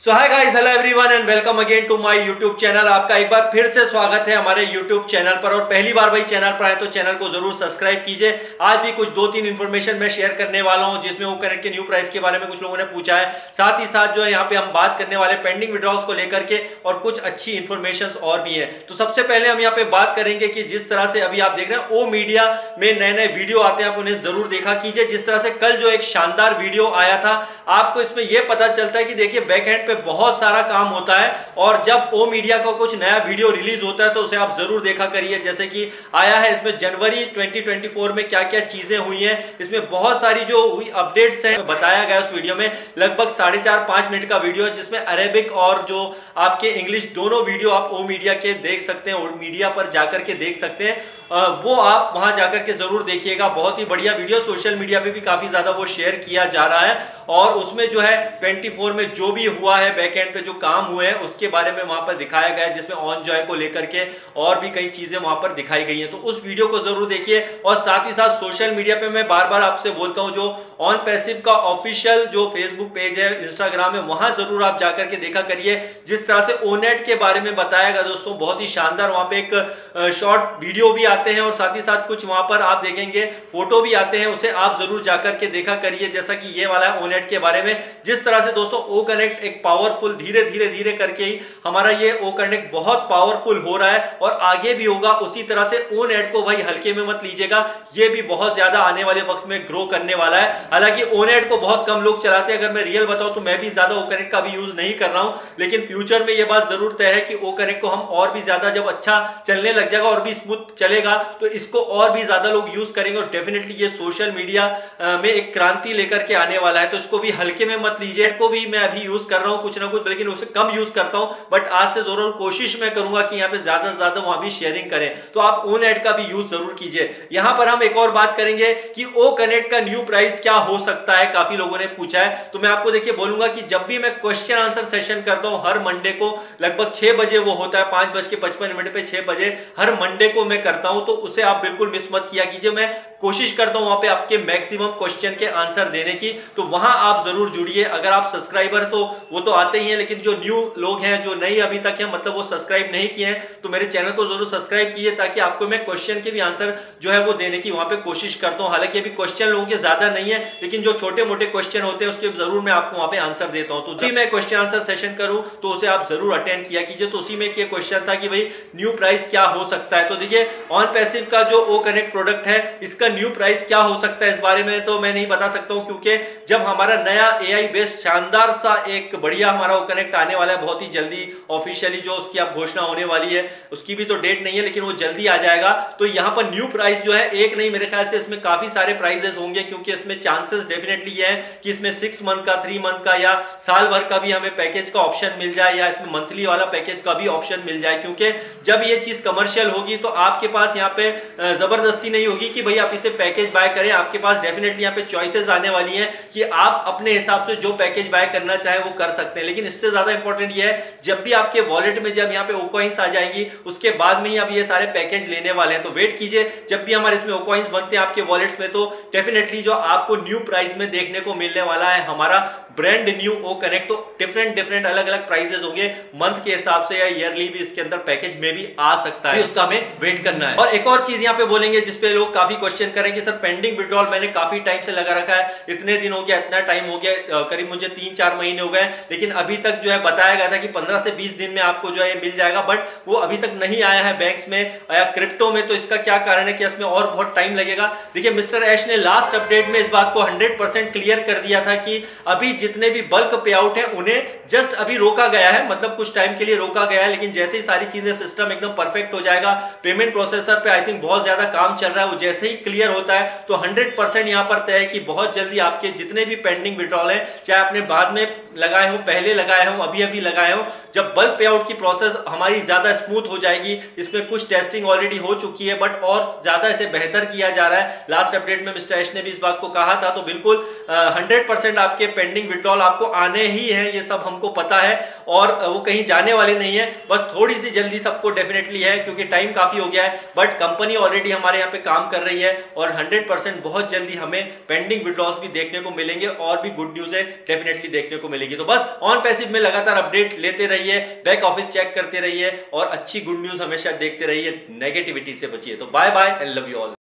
So hi guys, hello everyone and welcome again to my YouTube channel. आपका एक बार फिर से स्वागत है हमारे यूट्यूब चैनल पर। और पहली बार भाई चैनल पर आए तो चैनल को जरूर सब्सक्राइब कीजिए। आज भी कुछ 2-3 इन्फॉर्मेशन मैं शेयर करने वाला हूं, जिसमें वो कनेक्ट के न्यू प्राइस के बारे में कुछ लोगों ने पूछा है। साथ ही साथ जो है यहाँ पे हम बात करने वाले पेंडिंग विड्रॉल्स को लेकर के, और कुछ अच्छी इन्फॉर्मेशन और भी है। तो सबसे पहले हम यहाँ पे बात करेंगे कि जिस तरह से अभी आप देख रहे हैं ओ मीडिया में नए नए वीडियो आते हैं, आप उन्हें जरूर देखा कीजिए। जिस तरह से कल जो एक शानदार वीडियो आया था, आपको इसमें यह पता चलता है कि देखिए बैक एंड पे बहुत सारा काम होता है, और जब ओ मीडिया का कुछ नया वीडियो रिलीज होता है तो उसे आप जरूर देखा करिए। जैसे कि आया है इसमें जनवरी 2024 में क्या क्या चीजें हुई हैं, इसमें बहुत सारी जो हुई अपडेट्स हैं बताया गया उस वीडियो में। लगभग 4.5-5 मिनट का वीडियो है, जिसमें अरेबिक और जो आपके इंग्लिश दोनों वीडियो आप ओ मीडिया के देख सकते हैं, ओ मीडिया पर जाकर के देख सकते हैं। वो आप वहां जाकर के जरूर देखिएगा। बहुत ही बढ़िया वीडियो, सोशल मीडिया पे भी काफी ज्यादा वो शेयर किया जा रहा है, और उसमें जो है 24 में जो भी हुआ है, बैकएंड पे जो काम हुए हैं उसके बारे में वहां पर दिखाया गया है, जिसमें ऑन जॉय को लेकर के और भी कई चीजें वहां पर दिखाई गई हैं। तो उस वीडियो को जरूर देखिए। और साथ ही साथ सोशल मीडिया पे मैं बार बार आपसे बोलता हूं, जो ऑन पैसिव का ऑफिशियल जो फेसबुक पेज है, इंस्टाग्राम है, वहां जरूर आप जाकर के देखा करिए। जिस तरह से ओनेट के बारे में बताया गया दोस्तों, बहुत ही शानदार वहां पे एक शॉर्ट वीडियो भी आते हैं, और साथ ही साथ कुछ वहां पर आप देखेंगे फोटो भी आते हैं, उसे आप जरूर जाकर के देखा करिए। जैसा कि ये वाला है ओनेट के बारे में। जिस तरह से दोस्तों ओ कनेक्ट एक पावरफुल, धीरे धीरे करके ही हमारा ये ओ कनेक्ट बहुत पावरफुल हो रहा है, और आगे भी होगा उसी तरह से। ओनेट को भाई हल्के में मत लीजिएगा, ये भी बहुत ज्यादा आने वाले वक्त में ग्रो करने वाला है। हालांकि ओनेट को बहुत कम लोग चलाते हैं, अगर मैं रियल बताऊं तो मैं भी ज्यादा ओ कनेक्ट का भी यूज नहीं कर रहा हूं, लेकिन फ्यूचर में ये बात जरूर तय है कि ओ कनेक्ट को हम और भी ज्यादा, जब अच्छा चलने लग जाएगा और भी स्मूथ चलेगा, तो इसको और भी ज्यादा लोग यूज करेंगे। और डेफिनेटली ये सोशल मीडिया में एक क्रांति लेकर के आने वाला है, तो इसको भी हल्के में मत लीजिए। को भी मैं अभी यूज कर रहा हूं कुछ ना कुछ, लेकिन उसे कम यूज करता हूं, बट आज से जरूर कोशिश मैं करूंगा कि यहाँ पे ज्यादा से ज्यादा वहां भी शेयरिंग करें। तो आप ओन एड का भी यूज जरूर कीजिए। यहां पर हम एक और बात करेंगे कि ओ कनेक्ट का न्यू प्राइस क्या हो सकता है, काफी लोगों ने पूछा है। तो मैं आपको देखिए बोलूंगा कि जब भी मैं क्वेश्चन आंसर सेशन करता हूं, हर मंडे को लगभग 6 बजे वो होता है, 5:55 पे 6 बजे हर मंडे को मैं करता हूं, तो उसे आप बिल्कुल मिस मत किया कीजिए। मैं कोशिश करता हूं वहां पे आपके मैक्सिमम क्वेश्चन के आंसर देने की, तो वहां आप जरूर जुड़िए। अगर आप सब्सक्राइबर तो वो तो आते ही हैं, लेकिन जो न्यू लोग हैं, जो नई अभी तक हैं, मतलब वो सब्सक्राइब नहीं किए हैं, तो मेरे चैनल को जरूर सब्सक्राइब कीजिए, ताकि आपको मैं क्वेश्चन के भी आंसर जो है वो देने की वहां पे कोशिश करता हूं। हालांकि अभी क्वेश्चन लोगों के ज्यादा नहीं है, लेकिन जो छोटे मोटे क्वेश्चन होते हैं उसके जरूर मैं आपको वहां पे आंसर देता हूं। तो जब मैं क्वेश्चन आंसर सेशन करूं तो उसे आप जरूर अटेंड किया कीजिए। तो उसी में एक क्वेश्चन था कि भाई न्यू प्राइस क्या हो सकता है। तो देखिए ऑन पैसिव का जो ओ कनेक्ट प्रोडक्ट है, इसका न्यू प्राइस क्या हो सकता है, इस बारे में तो मैं नहीं बता सकता हूं, क्योंकि जब हमारा नया एआई बेस्ड शानदार सा एक बढ़िया हमारा वो कनेक्ट आने वाला है बहुत ही जल्दी, ऑफिशियली जो उसकी अब घोषणा होने वाली है, उसकी भी तो डेट नहीं है, लेकिन वो जल्दी आ जाएगा। तो यहाँ पर न्यू प्राइस जो है एक नहीं, मेरे ख्याल से इसमें काफी सारे प्राइजेस होंगे, क्योंकि इसमें चांसेस डेफिनेटली है कि इसमें 6 मंथ का, 3 मंथ का या साल भर का भी हमें पैकेज का ऑप्शन मिल जाए, या इसमें मंथली वाला पैकेज का भी ऑप्शन मिल जाए। क्योंकि जब ये चीज कमर्शियल होगी तो आपके पास यहाँ पे जबरदस्ती नहीं होगी कि भाई आप इसे पैकेज बाय करें। आपके पास डेफिनेटली यहाँ पे चॉइसेस आने वाली हैं कि आप अपने हिसाब से जो पैकेज बाय करना चाहे वो कर सकते हैं। लेकिन इससे ज्यादा इंपॉर्टेंट ये है, जब भी आपके वॉलेट में जब यहाँ पे ओ कॉइंस आ जाएंगी, उसके बाद में ही आप ये सारे पैकेज लेने वाले हैं। तो वेट कीजिए, जब भी हमारे इसमें ओ कॉइंस बनते हैं आपके वॉलेट्स में, तो डेफिनेटली जो आपको न्यू प्राइस में देखने को मिलने वाला है हमारा ब्रांड न्यू ओ कनेक्ट। तो डिफरेंट अलग अलग प्राइजेस होंगे मंथ के हिसाब से, या ईयरली भी इसके अंदर पैकेज में भी आ सकता है, उसका हमें वेट करना है। और एक और चीज यहाँ पे बोलेंगे जिसपे लोग काफी क्वेश्चन करेंगे, सर पेंडिंग विड्रॉल मैंने काफी टाइम से लगा रखा है, इतने दिन हो गया, इतना टाइम हो गया, करीब मुझे 3-4 महीने हो गए, लेकिन अभी तक जो है बताया गया था कि 15 से 20 दिन में आपको जो है मिल जाएगा, बट वो अभी तक नहीं आया है बैंक्स में या क्रिप्टो में। तो इसका क्या कारण है कि इसमें और बहुत टाइम लगेगा। देखिए मिस्टर ऐश ने लास्ट अपडेट में इस बात को 100% क्लियर कर दिया था कि अभी जितने भी बल्क पे आउट है उन्हें जस्ट अभी रोका गया है, मतलब कुछ टाइम के लिए रोका गया है, लेकिन जैसे ही सारी चीजें सिस्टम एकदम परफेक्ट हो जाएगा, पेमेंट प्रोसेसर पे आई थिंक बहुत ज्यादा काम चल रहा है, वो जैसे ही क्लियर होता है तो 100% यहां पर तय है कि बहुत जल्दी आपके जितने भी पेंडिंग विड्रॉल है, चाहे आपने बाद में लगाए हो, पहले लगाए हो, अभी लगाए हो, जब बल्क पे आउट की प्रोसेस हमारी ज्यादा स्मूथ हो जाएगी, इसमें कुछ टेस्टिंग ऑलरेडी हो चुकी है, बट और ज्यादा इसे बेहतर किया जा रहा है। लास्ट अपडेट में मिस्टर ऐश ने भी इस बात को कहा था। तो बिल्कुल 100% आपके पेंडिंग विड्रॉल आपको आने ही है, ये सब हमको पता है, और वो कहीं जाने वाले नहीं है, बस थोड़ी सी जल्दी सबको डेफिनेटली है, क्योंकि टाइम काफी हो गया है, बट कंपनी ऑलरेडी हमारे यहाँ पे काम कर रही है, और 100% बहुत जल्दी हमें पेंडिंग विड्रॉल्स भी देखने को मिलेंगे, और भी गुड न्यूज है डेफिनेटली देखने को मिलेगी। मिलेगी। तो बस ऑन पैसिव में लगातार अपडेट लेते रहिए, बैक ऑफिस चेक करते रहिए और अच्छी गुड न्यूज हमेशा देखते रहिए, नेगेटिविटी से बचिए। तो bye bye and love you all.